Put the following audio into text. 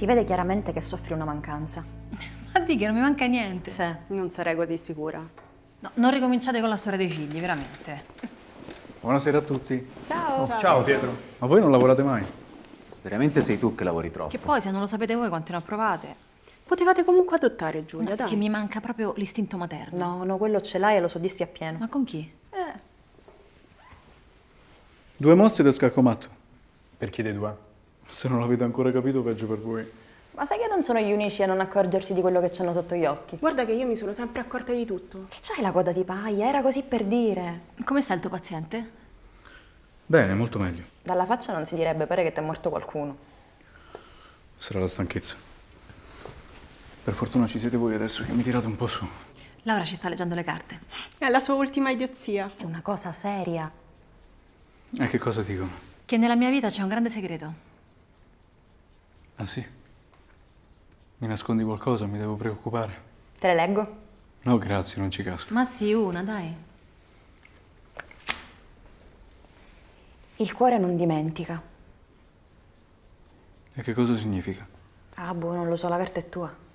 Si vede chiaramente che soffri una mancanza. Ma di che non mi manca niente. Sì. Non sarei così sicura. No, non ricominciate con la storia dei figli, veramente. Buonasera a tutti. Ciao. Ciao Pietro. Ma voi non lavorate mai? Veramente sei tu che lavori troppo. Che poi, se non lo sapete voi, quante ne ho provate? Potevate comunque adottare Giulia, dai. Che mi manca proprio l'istinto materno. No, quello ce l'hai e lo soddisfi appieno. Ma con chi? 2 mosse da scaccomatto. Per chi dei due? Se non l'avete ancora capito, peggio per voi. Ma sai che non sono gli unici a non accorgersi di quello che c'hanno sotto gli occhi? Guarda che io mi sono sempre accorta di tutto. Che c'hai la coda di paglia? Era così per dire. Come sta il tuo paziente? Bene, molto meglio. Dalla faccia non si direbbe, pare che ti è morto qualcuno. Sarà la stanchezza. Per fortuna ci siete voi adesso che mi tirate un po' su. Laura ci sta leggendo le carte. È la sua ultima idiozia. È una cosa seria. E che cosa dicono? Che nella mia vita c'è un grande segreto. Ah sì? Mi nascondi qualcosa? Mi devo preoccupare? Te le leggo? No, grazie, non ci casco. Ma sì, una, dai. Il cuore non dimentica. E che cosa significa? Ah, boh, non lo so, la carta è tua.